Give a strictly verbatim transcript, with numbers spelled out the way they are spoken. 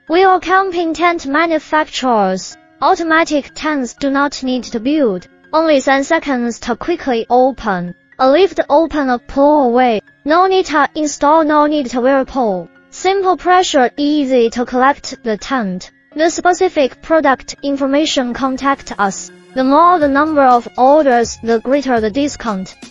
We are camping tent manufacturers. Automatic tents do not need to build, only ten seconds to quickly open. A lift open or pull away. No need to install, no need to whirlpool. Simple pressure, easy to collect the tent. The specific product information, contact us. The more the number of orders, the greater the discount.